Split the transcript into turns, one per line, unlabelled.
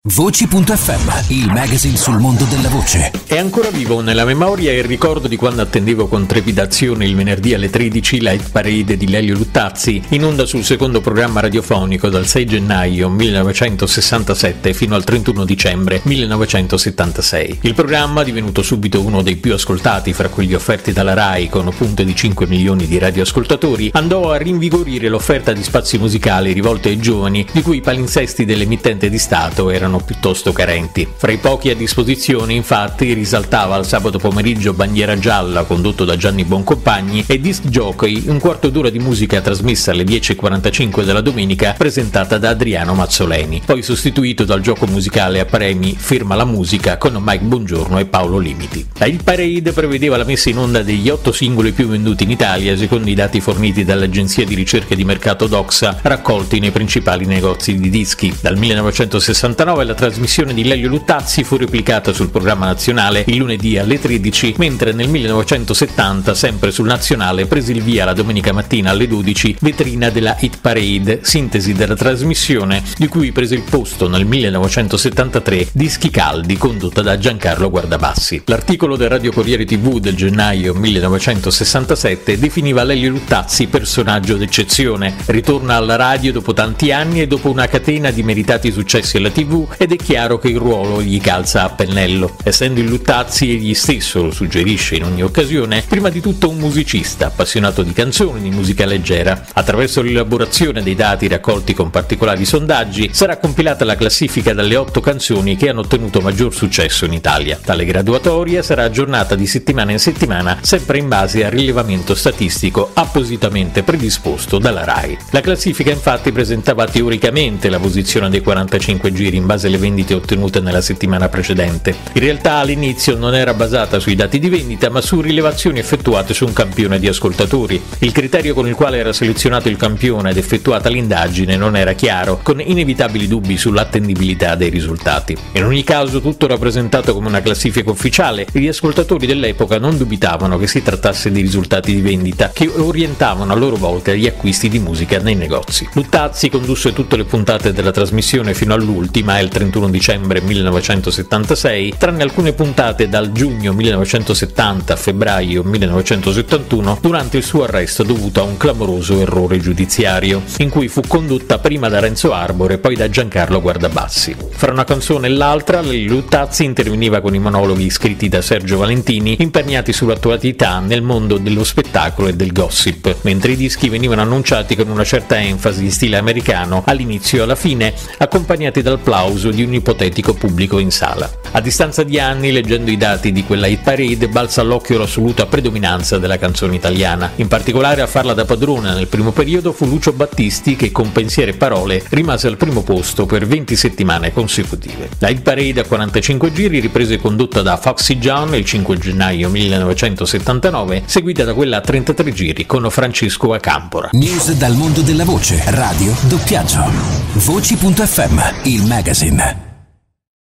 Voci.fm, il magazine sul mondo della voce.
È ancora vivo nella memoria il ricordo di quando attendevo con trepidazione il venerdì alle 13 la hit parade di Lelio Luttazzi, in onda sul secondo programma radiofonico dal 6 gennaio 1967 fino al 31 dicembre 1976. Il programma, divenuto subito uno dei più ascoltati fra quelli offerti dalla RAI con punte di 5 milioni di radioascoltatori, andò a rinvigorire l'offerta di spazi musicali rivolte ai giovani, di cui i palinsesti dell'emittente di Stato erano piuttosto carenti. Fra i pochi a disposizione, infatti, risaltava al sabato pomeriggio Bandiera Gialla, condotto da Gianni Boncompagni, e Disc Jockey, un quarto d'ora di musica trasmessa alle 10.45 della domenica, presentata da Adriano Mazzoleni, poi sostituito dal gioco musicale a premi Firma la musica con Mike Bongiorno e Paolo Limiti. La hit parade prevedeva la messa in onda degli 8 singoli più venduti in Italia, secondo i dati forniti dall'agenzia di ricerca di mercato Doxa, raccolti nei principali negozi di dischi. Dal 1969 la trasmissione di Lelio Luttazzi fu replicata sul programma nazionale il lunedì alle 13, mentre nel 1970, sempre sul nazionale, prese il via la domenica mattina alle 12 vetrina della hit parade, sintesi della trasmissione di cui prese il posto nel 1973 Dischi Caldi, condotta da Giancarlo Guardabassi. L'articolo del Radio Corriere TV del gennaio 1967 definiva Lelio Luttazzi personaggio d'eccezione. Ritorna alla radio dopo tanti anni e dopo una catena di meritati successi alla TV, ed è chiaro che il ruolo gli calza a pennello. Essendo il Luttazzi, egli stesso lo suggerisce in ogni occasione, prima di tutto un musicista, appassionato di canzoni, di musica leggera. Attraverso l'elaborazione dei dati raccolti con particolari sondaggi, sarà compilata la classifica delle 8 canzoni che hanno ottenuto maggior successo in Italia. Tale graduatoria sarà aggiornata di settimana in settimana, sempre in base al rilevamento statistico appositamente predisposto dalla RAI. La classifica infatti presentava teoricamente la posizione dei 45 giri in base alle vendite ottenute nella settimana precedente. In realtà all'inizio non era basata sui dati di vendita, ma su rilevazioni effettuate su un campione di ascoltatori. Il criterio con il quale era selezionato il campione ed effettuata l'indagine non era chiaro, con inevitabili dubbi sull'attendibilità dei risultati. In ogni caso, tutto rappresentato come una classifica ufficiale, e gli ascoltatori dell'epoca non dubitavano che si trattasse di risultati di vendita che orientavano a loro volta gli acquisti di musica nei negozi. Luttazzi condusse tutte le puntate della trasmissione fino all'ultima, il 31 dicembre 1976, tranne alcune puntate dal giugno 1970 a febbraio 1971, durante il suo arresto dovuto a un clamoroso errore giudiziario, in cui fu condotta prima da Renzo Arbore e poi da Giancarlo Guardabassi. Fra una canzone e l'altra, Luttazzi interveniva con i monologhi scritti da Sergio Valentini, imperniati sull'attualità nel mondo dello spettacolo e del gossip, mentre i dischi venivano annunciati con una certa enfasi in stile americano all'inizio e alla fine, accompagnati dal plauso di un ipotetico pubblico in sala. A distanza di anni, leggendo i dati di quella hit parade, balza all'occhio l'assoluta predominanza della canzone italiana. In particolare a farla da padrona nel primo periodo fu Lucio Battisti, che con Pensiero e Parole rimase al primo posto per 20 settimane consecutive. La hit parade a 45 giri riprese condotta da Foxy John il 5 gennaio 1979, seguita da quella a 33 giri con Francesco Acampora.
News dal mondo della voce, radio, doppiaggio. Voci.fm, il magazine.